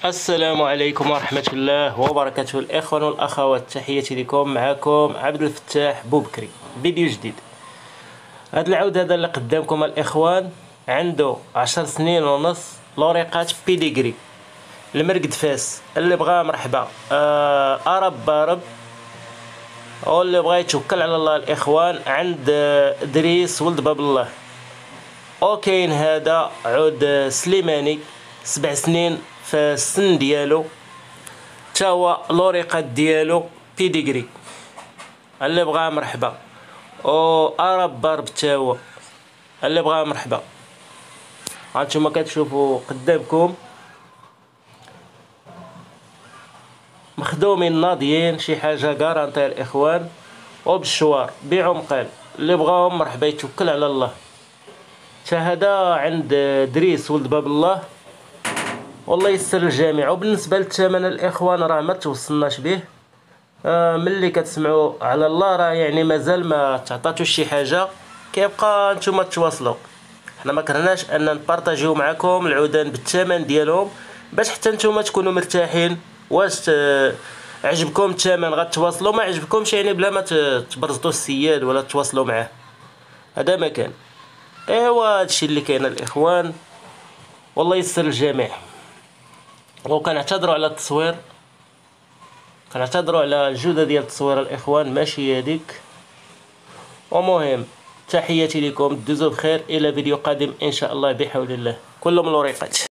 السلام عليكم ورحمة الله وبركاته. الإخوان والأخوات، تحياتي لكم. معكم عبد الفتاح بوبكري، فيديو جديد. هاد العود هذا اللي قدامكم الإخوان عنده 10 سنين ونص، لوريقات بيديغري، المرقد فاس. اللي بغا مرحبا، أرب بارب، واللي بغا يتوكل على الله الإخوان عند دريس ولد باب الله. وكاين هذا عود سليماني 7 سنين في السن ديالو، تا هو لوريقات ديالو بيديغري. اللي بغا مرحبا. و ارب بارب تا هو، اللي بغا مرحبا. هانتوما كتشوفوا قدامكم مخدومين ناضيين، شي حاجه كارانتي الاخوان، وبالشوار بيعوا مقال. اللي بغاهم مرحبا يتوكل على الله. تا هذا عند دريس ولد باب الله، والله يسر الجميع. وبالنسبه للثمن الاخوان راه ما توصلناش به. ملي كتسمعوا على الله راه يعني مازال ما تعطاتوش شي حاجه، كيبقى نتوما تواصلوا. حنا ما كرهناش ان نبارطاجيو معكم العودان بالثمن ديالهم باش حتى نتوما تكونوا مرتاحين. واش عجبكم الثمن غتواصلوا، ما عجبكمش يعني بلا ما تبرزطوا السياد ولا تواصلوا معاه. هذا ما كان. ايوا هادشي اللي كاين الاخوان، والله يسر الجميع. وكنعتذروا على التصوير، كنعتذروا على الجودة ديال التصوير الاخوان، ماشي هذيك. ومهم تحياتي لكم، دوزوا بخير، الى فيديو قادم ان شاء الله بحول الله. كلهم لوريقات.